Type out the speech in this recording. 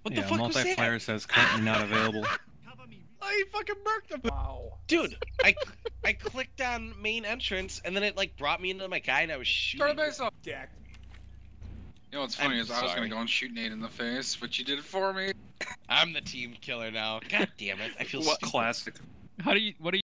What the fuck was that? Multiplayer says currently not available. Oh, he fucking murked him. Wow. Dude, I clicked on main entrance and then it like brought me into my guy and I was shooting. Started myself. Decked me. You know what's funny is I was gonna go and shoot Nate in the face, but you did it for me. I'm the team killer now. God damn it! I feel What stupid. classic. What do you